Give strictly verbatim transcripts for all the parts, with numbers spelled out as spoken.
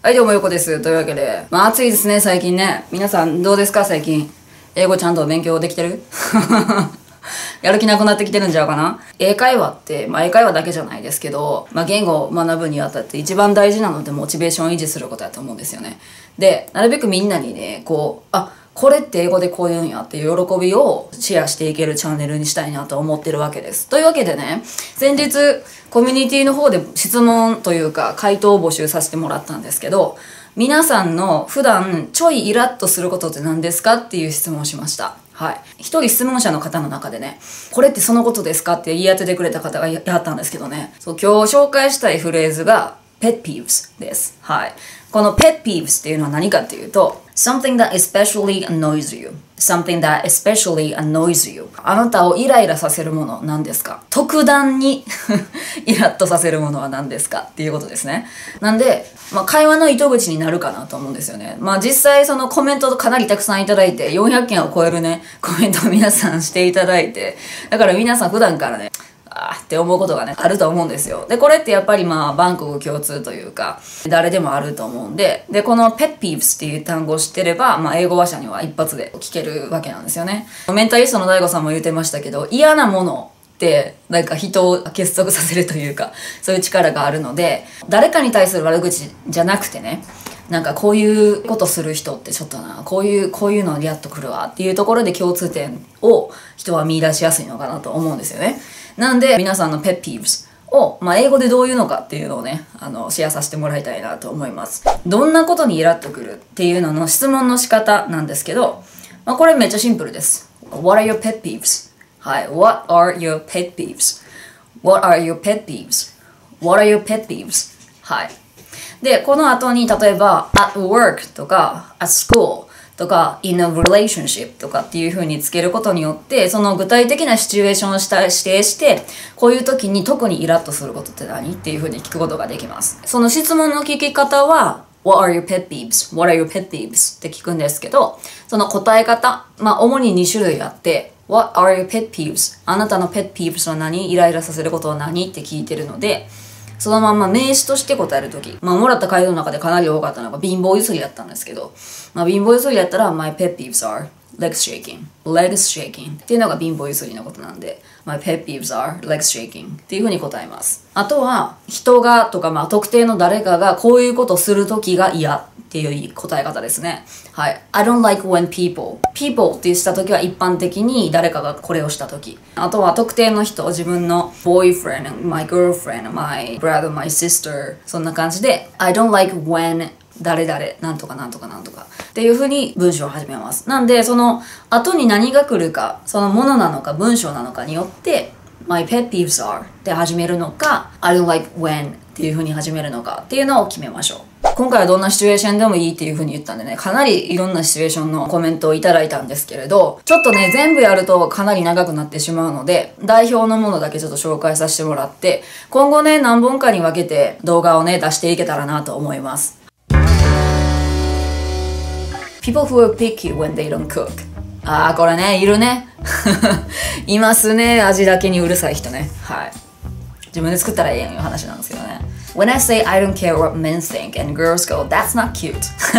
はい、どうもよこです。というわけで、まあ暑いですね、最近ね。皆さんどうですか、最近。英語ちゃんと勉強できてるやる気なくなってきてるんちゃうかな。英会話って、まあ英会話だけじゃないですけど、まあ言語を学ぶにあたって一番大事なのってモチベーションを維持することだと思うんですよね。で、なるべくみんなにね、こう、あ、これって英語でこう言うんやっていう喜びをシェアしていけるチャンネルにしたいなと思ってるわけです。というわけでね、先日コミュニティの方で質問というか回答を募集させてもらったんですけど、皆さんの普段ちょいイラッとすることって何ですかっていう質問をしました。はい。一人質問者の方の中でね、これってそのことですかって言い当ててくれた方がいはったんですけどね、そう、今日紹介したいフレーズが pet peeves です。はい。この pet peeves っていうのは何かっていうと、something that especially annoys you. something that especially annoys you. あなたをイライラさせるものは何ですか？特段にイラッとさせるものは何ですかっていうことですね。なんで、まあ、会話の糸口になるかなと思うんですよね。まあ実際そのコメントかなりたくさんいただいて、よんひゃくけんを超えるね、コメントを皆さんしていただいて、だから皆さん普段からね、あーって思うことがね、あると思うんですよ。で、これってやっぱりまあ、バンコク共通というか、誰でもあると思うんで、で、この pet peeves っていう単語を知ってれば、まあ、英語話者には一発で聞けるわけなんですよね。メンタリストの大悟さんも言ってましたけど、嫌なものって、なんか人を結束させるというか、そういう力があるので、誰かに対する悪口じゃなくてね、なんかこういうことする人ってちょっとな、こういう、こういうのリアッとくるわっていうところで共通点を人は見出しやすいのかなと思うんですよね。なんで皆さんの pet peeves を、まあ、英語でどういうのかっていうのをね、あの、シェアさせてもらいたいなと思います。どんなことにイラッとくるっていうのの質問の仕方なんですけど、まあ、これめっちゃシンプルです。What are your pet peeves? はい。What are your pet peeves? What are your pet peeves? What are your pet peeves? はい。で、この後に例えば at work とか at school とか in a relationship とかっていう風につけることによって、その具体的なシチュエーションをした指定して、こういう時に特にイラッとすることって何っていう風に聞くことができます。その質問の聞き方は What are your pet peeves? What are your pet peeves? って聞くんですけど、その答え方、まあ主にに種類あって、What are your pet peeves? あなたの pet peeves は何？イライラさせることは何？って聞いてるので、そのまんま名詞として答えるとき。まあ、もらった回答の中でかなり多かったのが貧乏ゆすりだったんですけど、まあ、貧乏ゆすりやったら、my pet peeves are legs shaking. legs shaking っていうのが貧乏ゆすりのことなんで、my pet peeves are legs shaking っていうふうに答えます。あとは、人がとか、まあ、特定の誰かがこういうことするときが嫌っていう答え方ですね。はい。I don't like when people. people ってしたときは一般的に誰かがこれをしたとき。あとは特定の人、自分の boyfriend, my girlfriend, my brother, my sister そんな感じで I don't like when 誰々なんとかなんとかなんとかっていう風に文章を始めます。なんでその後に何が来るか、そのものなのか文章なのかによって My pet peeves are って始めるのか I don't like when っていう風に始めるのかっていうのを決めましょう。今回はどんなシチュエーションでもいいっていう風に言ったんでね、かなりいろんなシチュエーションのコメントをいただいたんですけれど、ちょっとね、全部やるとかなり長くなってしまうので、代表のものだけちょっと紹介させてもらって、今後ね、何本かに分けて動画をね、出していけたらなと思います。People who are picky when they don't cook. あー、これね、いるね。いますね、味だけにうるさい人ね。はい。自分で作ったらええやんいう話なんですけどね。When I say I don't care what men think and girls go, that's not cute.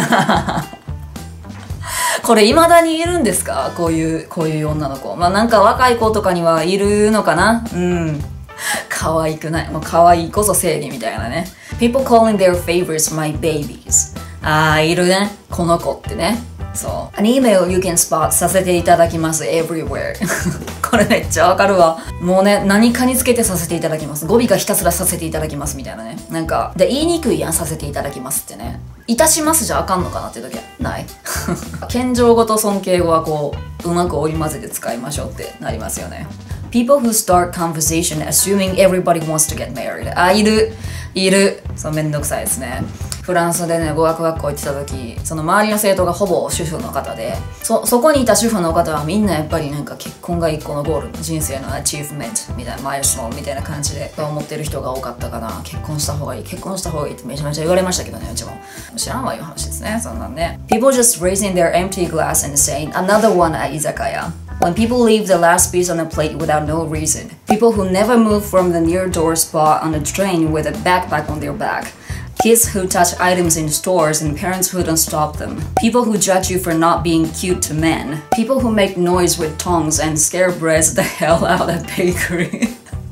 これ未だにいるんですか？こういう、こういう女の子。まあなんか若い子とかにはいるのかな？うん。可愛くない。もう可愛いこそ正義みたいなね。People calling their favorites my babies. あー、いるね。この子ってね。そう。An email you can spot させていただきます everywhere これめっちゃわかるわ。もうね、何かにつけてさせていただきます。語尾がひたすらさせていただきますみたいなね。なんか、で、言いにくいやん、させていただきますってね。いたしますじゃあかんのかなって時はない。謙譲語と尊敬語はこう、うまく織り交ぜて使いましょうってなりますよね。People who start conversation assuming everybody wants to get married. あ、いる。いる。そう、めんどくさいですね。フランスでね、語学学校行ってた時、その周りの生徒がほぼ主婦の方で、そ、そこにいた主婦の方はみんなやっぱりなんか結婚が一個のゴール、人生のアチーブメントみたいな、マイルストーンみたいな感じで思ってる人が多かったかな。結婚した方がいい、結婚した方がいいってめちゃめちゃ言われましたけどね、うちも。知らんわいう話ですね、そんなんね。People just raising their empty glass and saying, another one at izakaya.When people leave the last piece on a plate without no reason. People who never move from the near door spot on the train with a backpack on their back. Kids who touch items in stores and parents who don't stop them. People who judge you for not being cute to men. People who make noise with tongues and scare breads the hell out at bakery.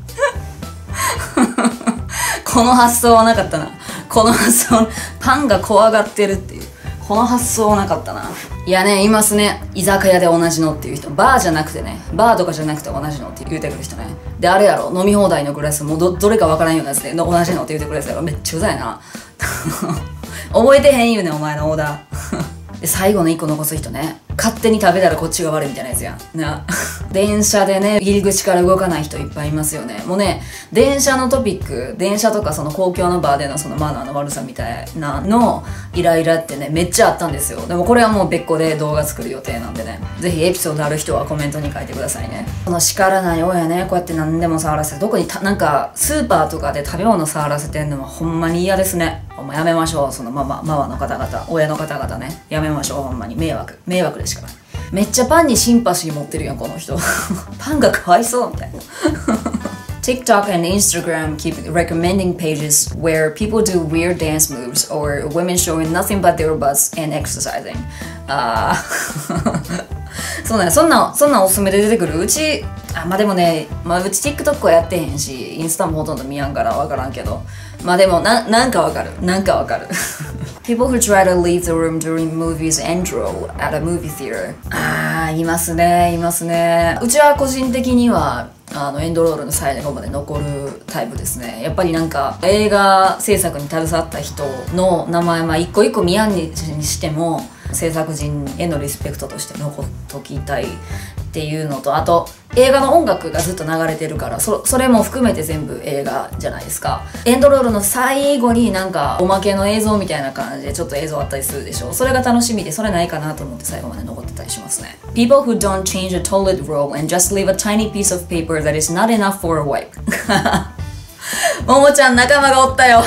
この発想はなかったな。この発想、パンが怖がってるっていう。この発想はなかったな。いやね、いますね。居酒屋で同じのっていう人。バーじゃなくてね。バーとかじゃなくて同じのって言うてくる人ね。で、あれやろ。飲み放題のグラスも ど, どれかわからんようなやつで同じのって言うてくるやつやろ。めっちゃうざいな。覚えてへん言うねん、お前のオーダー。で、最後のいっこ残す人ね。勝手に食べたらこっちが悪いみたいなやつやん。な。電車でね、入り口から動かない人いっぱいいますよね。もうね、電車のトピック、電車とかその公共の場でのそのマナーの悪さみたいなのイライラってね、めっちゃあったんですよ。でもこれはもう別個で動画作る予定なんでね。ぜひエピソードある人はコメントに書いてくださいね。この叱らない親ね、こうやって何でも触らせて、特にたなんかスーパーとかで食べ物触らせてんのはほんまに嫌ですね。ほんまやめましょう。そのママ、ママの方々、親の方々ね。やめましょう。ほんまに迷惑。迷惑でしかない。めっちゃパンにシンパシー持ってるやん、この人。パンがかわいそうみたいな。TikTok and Instagram keep recommending pages where people do weird dance moves or women showing nothing but their butts and exercising. あーそうなんや、そんな、そんなおすすめで出てくるうち、あ、まあでもね、まあうち TikTok はやってへんし、インスタもほとんど見やんからわからんけど、まあでもな、なんかわかる。なんかわかる。People who try to leave the room during movies and drool at a movie theater. あー、いますね、いますね。うちは個人的には、あのエンドロールの最後まで残るタイプですね。やっぱりなんか映画制作に携わった人の名前、まあ一個一個見やんにしても制作人へのリスペクトとして残っときたいっていうのと、あと映画の音楽がずっと流れてるから、 そ, それも含めて全部映画じゃないですか。エンドロールの最後になんかおまけの映像みたいな感じでちょっと映像あったりするでしょ。それが楽しみで、それないかなと思って最後まで残ってたりしますね。 People who don't change a toilet roll and just leave a tiny piece of paper that is not enough for a wipe. ももちゃん仲間がおったよ。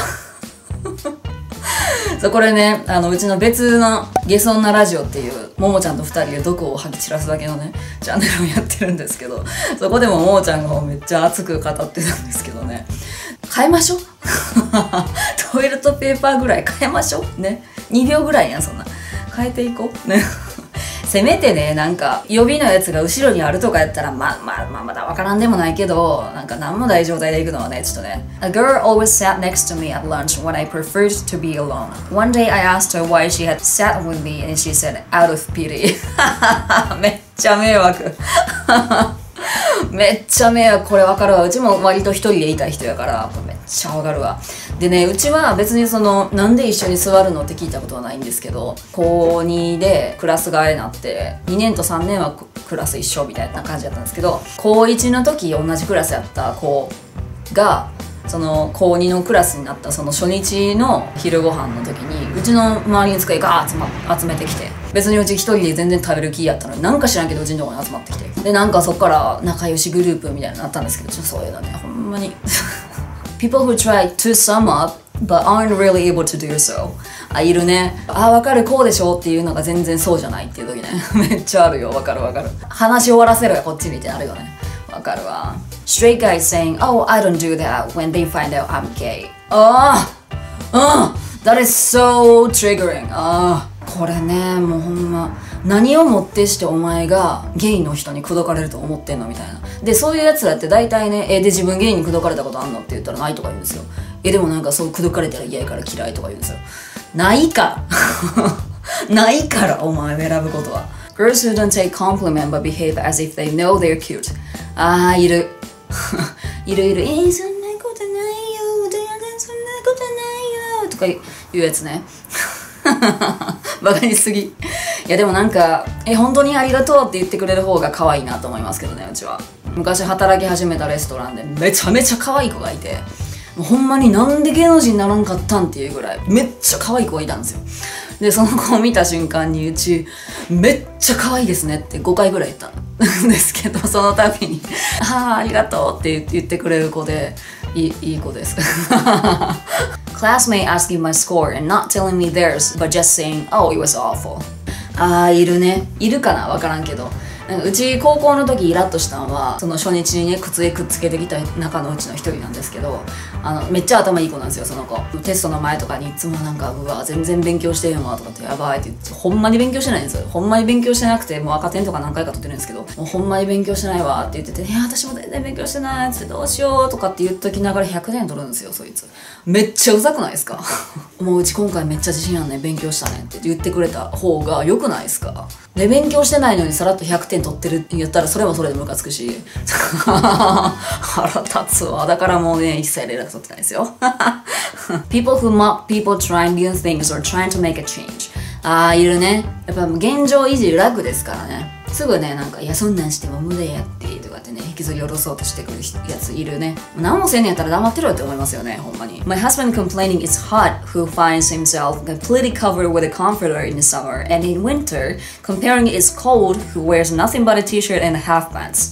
そう、これね、あのうちの別のゲソンなラジオっていうももちゃんとふたりで毒を吐き散らすだけのねチャンネルをやってるんですけど、そこでもももちゃんがめっちゃ熱く語ってたんですけどね、変えましょう。トイレットペーパーぐらい変えましょうね。にびょうぐらいやん、そんな変えていこうね。せめてね、なんか予備のやつが後ろにあるとかやったらまあまあまあまだわからんでもないけど、なんか何もない状態で行くのはねちょっとね。 A girl always sat next to me at lunch when I preferred to be alone. One day I asked her why she had sat with me and she said out of pity. めっちゃ迷惑。めっちゃ迷惑。これわかるわ。うちも割と一人でいたい人やからめっちゃわかるわ。でね、うちは別にそのなんで一緒に座るのって聞いたことはないんですけど、こうにでクラス替えになってにねんとさんねんはクラス一緒みたいな感じだったんですけど、こういちの時同じクラスやった子がそのこうにのクラスになったその初日の昼ご飯の時にうちの周りに机ガーッ集、ま、集めてきて、別にうち一人で全然食べる気やったのになんか知らんけどうちのとこに集まってきて、でなんかそっから仲良しグループみたいになったんですけど、ちょっとそういうのねほんまに。People who try to sum up but aren't really able to do so. あ、いるね。あ、わかる、こうでしょっていうのが全然そうじゃないっていう時ね。めっちゃあるよ。わかるわかる。話終わらせろよこっちにってあるよね。わかるわ。Straight guys saying, oh, I don't do that when they find out I'm gay. ああ、うん。That is so triggering. ああ、これね、もうほんま。何をもってしてお前がゲイの人に口説かれると思ってんのみたいな。で、そういうやつらって大体ね、え、で自分ゲイに口説かれたことあんのって言ったらないとか言うんですよ。え、でもなんかそう口説かれたら嫌やから嫌いとか言うんですよ。ないから。ないから、お前を選ぶことは。Girls who don't take compliment but behave as if they know they're cute. あー、いる。いるいる。えー、そんなことないよ。全然そんなことないよ。とか言うやつね。バカにすぎ。いやでもなんかえ本当にありがとうって言ってくれる方が可愛いなと思いますけどね。うちは昔働き始めたレストランでめちゃめちゃ可愛い子がいて、もうほんまになんで芸能人にならんかったんっていうぐらいめっちゃ可愛い子がいたんですよ。でその子を見た瞬間にうちめっちゃ可愛いですねってごかいぐらい言ったんですけど、その度に「ああありがとう」って言ってくれる子でいい、いい子です。Classmate asking my score and not telling me theirs but just saying oh it was awful. ああいるね。いるかな、分からんけど、なんかうち高校の時イラッとしたのはその初日にね靴へくっつけてきた中のうちの一人なんですけど、 あのめっちゃ頭いい子なんですよその子。テストの前とかにいつもなんかうわ全然勉強してへんわとかってやばいって言って、ほんまに勉強してないんですよ。ほんまに勉強してなくてもう赤点とか何回か取ってるんですけど、もうほんまに勉強してないわって言ってて、いや私も全然勉強してないっつってどうしようとかって言っときながらひゃくてん取るんですよそいつ。めっちゃうざくないですかもううち今回めっちゃ自信あんねん勉強したねんって言ってくれた方が良くないですか。で勉強してないのにさらっとひゃくてん取ってるって言ったらそれもそれでムカつくし腹立つわ。だからもうね一切連絡取ってないですよPeople who mock people trying new things or trying to make a change。 ああいるね。やっぱ現状維持楽ですからね。すぐねなんかいやそんなんしても無駄やってとかってね引きずり下ろそうとしてくるやついるね。何もせんねやったら黙ってろって思いますよねほんまに。 My husband complaining it's hot who finds himself completely covered with a comforter in the summer and in winter comparing it's cold who wears nothing but a t-shirt and half pants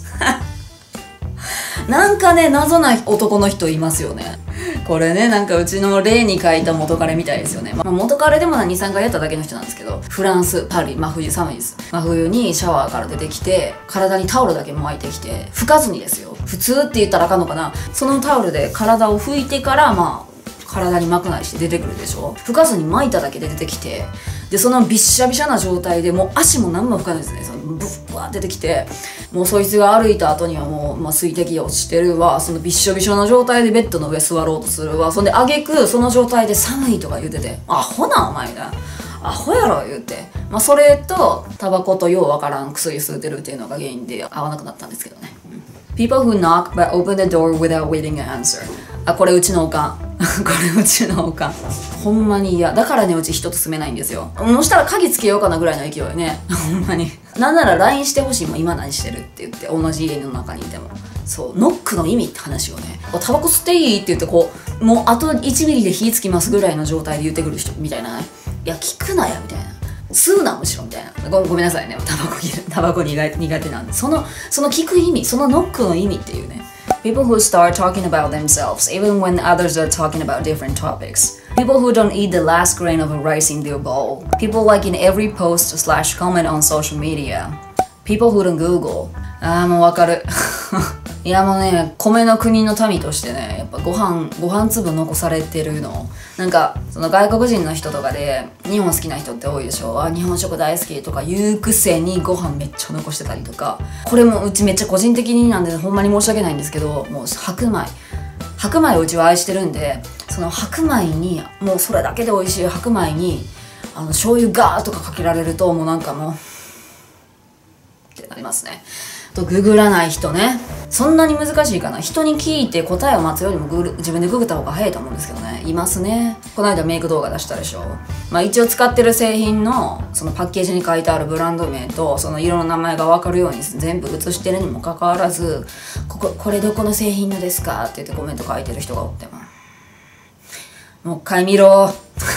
なんかね謎な男の人いますよね。これねなんかうちの例に書いた元彼みたいですよね。まあ、元彼でもにさんかいやっただけの人なんですけど、フランスパリ真冬寒いです。真冬にシャワーから出てきて体にタオルだけ巻いてきて拭かずにですよ。普通って言ったらあかんのかな。そのタオルで体を拭いてからまあ体に巻くなりして出てくるでしょ。拭かずに巻いただけで出てきて、でそのびっしゃびしゃな状態でもう足も何も拭かないですね。そのブッワー出てきて、もうそいつが歩いた後にはもう、まあ、水滴が落ちてるわ。そのびっしょびしょの状態でベッドの上座ろうとするわ。そんで挙句その状態で寒いとか言うてて、アホなお前なアホやろ言うて、まあ、それとタバコとようわからん薬吸うてるっていうのが原因で合わなくなったんですけどね。People who knock but open the door without waiting an answer。 あこれうちのおかんこれうちのおかんほんまに嫌だからね。うち人と住めないんですよ。もうしたら鍵つけようかなぐらいの勢いねほんまに。なんなら ライン してほしいもん今何してるって言って、同じ家の中にいても。そうノックの意味って話をね、タバコ吸っていいって言ってこうもうあといちミリで火つきますぐらいの状態で言ってくる人みたいな、ね、いや聞くなやみたいな、吸うなむしろみたいな。 ご, ごめんなさいねタバコタバコ苦手苦手なんで、そのその聞く意味、そのノックの意味っていうね。People who start talking about themselves even when others are talking about different topics. People who don't eat the last grain of rice in their bowl. People like in every post slash comment on social media. People who don't Google. ああもうわかるいやもうね米の国の民としてねやっぱご飯ご飯粒残されてるのなんかその外国人の人とかで日本好きな人って多いでしょ。あ日本食大好きとか言うくせにご飯めっちゃ残してたりとか、これもうちめっちゃ個人的になんでほんまに申し訳ないんですけど、もう白米白米をうちは愛してるんで、その白米にもうそれだけで美味しい白米にあの醤油ガーとかかけられるともうなんかもうってなりますね。とググらない人ね、そんなに難しいかな。人に聞いて答えを待つよりもグル自分でググった方が早いと思うんですけどね。いますね。この間メイク動画出したでしょ。まあ一応使ってる製品のそのパッケージに書いてあるブランド名とその色の名前が分かるように全部写してるにもかかわらず、こここれどこの製品のですかって言ってコメント書いてる人がおってももう一回見ろ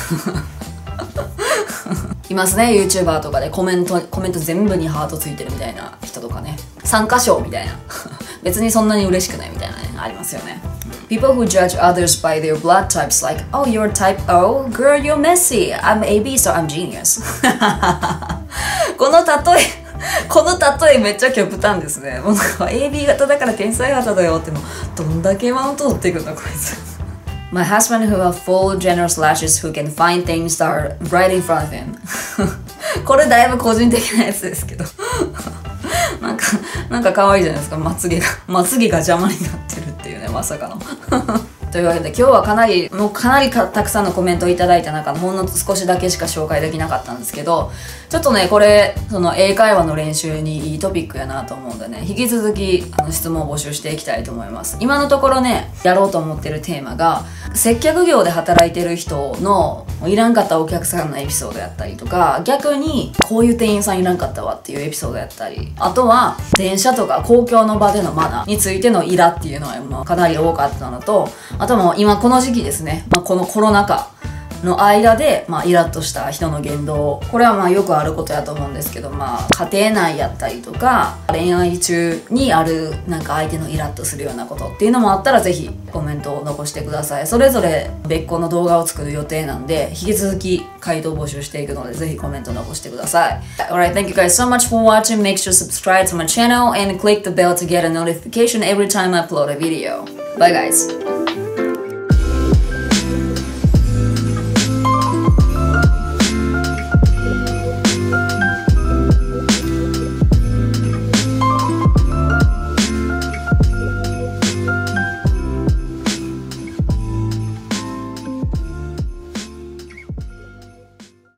いますね。 YouTuber とかでコメントコメント全部にハートついてるみたいな人とかね、参加賞みたいな別にそんなに嬉しくないみたいなねありますよね。 People who judge others by their blood types like oh you're type O girl you're messy I'm A B so I'm genius この例えこの例えめっちゃ極端ですね。もうなんか エービー 型だから天才型だよってもうどんだけマウント取っていくんだこいつMy husband who have full generous lashes who can find things that are right in front of him これだいぶ個人的なやつですけどなんかなんか可愛いじゃないですか。まつげがまつげが邪魔になってるっていうね、まさかのというわけで今日はかなりもうかなりかたくさんのコメントをいただいた中のほんの少しだけしか紹介できなかったんですけど、ちょっとねこれその英会話の練習にいいトピックやなと思うんでね、引き続きあの質問を募集していきたいと思います。今のところねやろうと思ってるテーマが接客業で働いてる人のいらんかったお客さんのエピソードやったりとか、逆にこういう店員さんいらんかったわっていうエピソードやったり、あとは電車とか公共の場でのマナーについてのイラっていうのはまあかなり多かったのと、あとも今この時期ですね、まあ、このコロナ禍の間で、まあ、イラッとした人の言動、これはまあよくあることやと思うんですけど、まあ家庭内やったりとか恋愛中にあるなんか相手のイラッとするようなことっていうのもあったらぜひコメントを残してください。それぞれ別個の動画を作る予定なんで引き続き回答募集していくのでぜひコメント残してください。Alright, thank you guys so much for watching. Make sure to subscribe to my channel and click the bell to get a notification every time I upload a video. Bye guys!